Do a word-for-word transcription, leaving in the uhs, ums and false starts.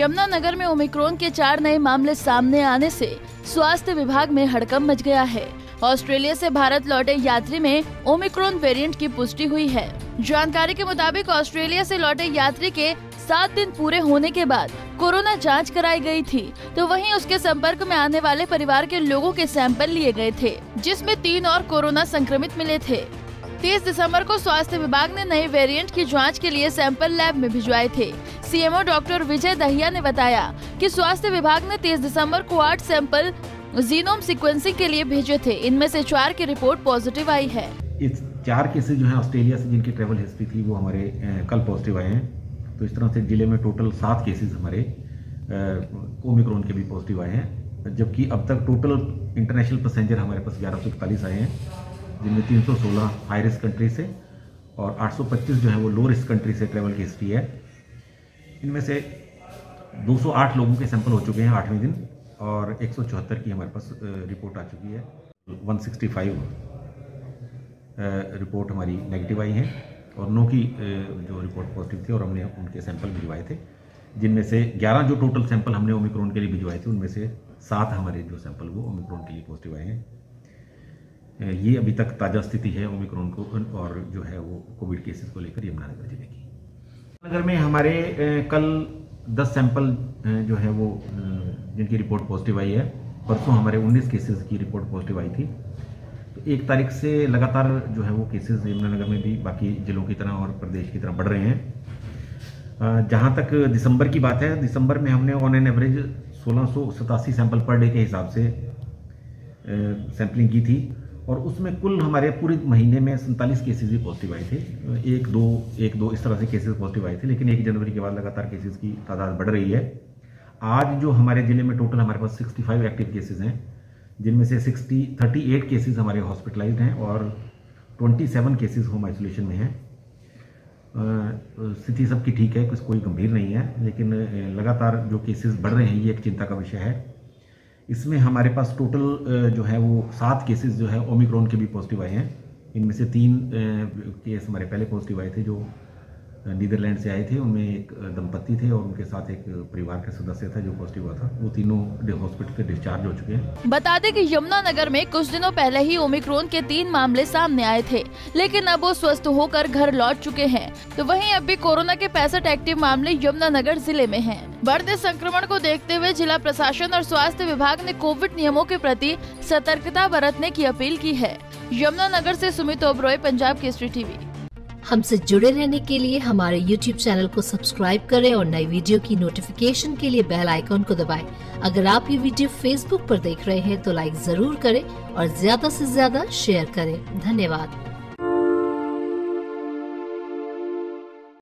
यमुनानगर में ओमिक्रॉन के चार नए मामले सामने आने से स्वास्थ्य विभाग में हड़कंप मच गया है। ऑस्ट्रेलिया से भारत लौटे यात्री में ओमिक्रॉन वेरिएंट की पुष्टि हुई है। जानकारी के मुताबिक ऑस्ट्रेलिया से लौटे यात्री के सात दिन पूरे होने के बाद कोरोना जांच कराई गई थी, तो वहीं उसके संपर्क में आने वाले परिवार के लोगों के सैंपल लिए गए थे, जिसमें तीन और कोरोना संक्रमित मिले थे। तीस दिसंबर को स्वास्थ्य विभाग ने नए वेरिएंट की जांच के लिए सैंपल लैब में भिजवाए थे। सीएमओ डॉक्टर विजय दहिया ने बताया कि स्वास्थ्य विभाग ने तीस दिसंबर को आठ सैंपल जीनोम सीक्वेंसिंग के लिए भेजे थे। इनमें से चार की रिपोर्ट पॉजिटिव आई है। इस चार केसेस जो है ऑस्ट्रेलिया से जिनकी ट्रेवल हिस्ट्री थी वो हमारे ए, कल पॉजिटिव आए हैं। तो इस तरह से जिले में टोटल सात केसेस हमारे ओमिक्रॉन के भी पॉजिटिव आए हैं, जबकि अब तक टोटल इंटरनेशनल पैसेंजर हमारे पास ग्यारह सौ इकतालीस आए हैं, जिनमें तीन सौ सोलह हाई रिस्क कंट्री से और आठ सौ पच्चीस जो है वो लो रिस्क कंट्री से ट्रेवल की हिस्ट्री है। इनमें से दो सौ आठ लोगों के सैंपल हो चुके हैं आठवें दिन और एक सौ चौहत्तर की हमारे पास रिपोर्ट आ चुकी है। एक सौ पैंसठ रिपोर्ट हमारी नेगेटिव आई है और नौ की जो रिपोर्ट पॉजिटिव थी और हमने उनके सैंपल भिजवाए थे, जिनमें से ग्यारह जो टोटल सैंपल हमने ओमिक्रॉन के लिए भिजवाए थे उनमें से सात हमारे जो सैंपल वो ओमिक्रॉन के लिए पॉजिटिव आए हैं। ये अभी तक ताज़ा स्थिति है ओमिक्रॉन को और जो है वो कोविड केसेस को लेकर यमुनानगर जिले की। नगर में हमारे कल दस सैंपल जो है वो जिनकी रिपोर्ट पॉजिटिव आई है। परसों हमारे उन्नीस केसेस की रिपोर्ट पॉजिटिव आई थी। तो एक तारीख से लगातार जो है वो केसेस यमुनानगर में भी बाकी जिलों की तरह और प्रदेश की तरह बढ़ रहे हैं। जहाँ तक दिसंबर की बात है, दिसंबर में हमने ऑन एन एवरेज सोलह सौ सतासी सैंपल पर डे के हिसाब से सैंपलिंग की थी और उसमें कुल हमारे पूरे महीने में सैंतालीस केसेस भी पॉजिटिव आए थे। एक दो एक दो इस तरह से केसेस पॉजिटिव आए थे, लेकिन एक जनवरी के बाद लगातार केसेस की तादाद बढ़ रही है। आज जो हमारे जिले में टोटल हमारे पास पैंसठ एक्टिव केसेस हैं, जिनमें से साठ अड़तीस केसेस हमारे हॉस्पिटलाइज्ड हैं और सत्ताईस केसेस होम आइसोलेशन में हैं। स्थिति सबकी ठीक है, कुछ कोई गंभीर नहीं है, लेकिन लगातार जो केसेस बढ़ रहे हैं ये एक चिंता का विषय है। इसमें हमारे पास टोटल जो है वो सात केसेस जो है ओमिक्रॉन के भी पॉजिटिव आए हैं। इनमें से तीन केस हमारे पहले पॉजिटिव आए थे जो नीदरलैंड से आए थे। उनमें एक दंपति थे और उनके साथ एक परिवार का सदस्य था जो पॉजिटिव हुआ था। वो तीनों हॉस्पिटल से डिस्चार्ज हो चुके हैं। बता दें कि यमुनानगर में कुछ दिनों पहले ही ओमिक्रॉन के तीन मामले सामने आए थे, लेकिन अब वो स्वस्थ होकर घर लौट चुके हैं। तो वहीं अब भी कोरोना के पैंसठ एक्टिव मामले यमुनानगर जिले में हैं। बढ़ते संक्रमण को देखते हुए जिला प्रशासन और स्वास्थ्य विभाग ने कोविड नियमों के प्रति सतर्कता बरतने की अपील की है। यमुनानगर से सुमित ओबरॉय, पंजाब केसरी टीवी। हमसे जुड़े रहने के लिए हमारे यूट्यूब चैनल को सब्सक्राइब करें और नई वीडियो की नोटिफिकेशन के लिए बेल आइकॉन को दबाएं। अगर आप ये वीडियो फेसबुक पर देख रहे हैं तो लाइक जरूर करें और ज्यादा से ज्यादा शेयर करें। धन्यवाद।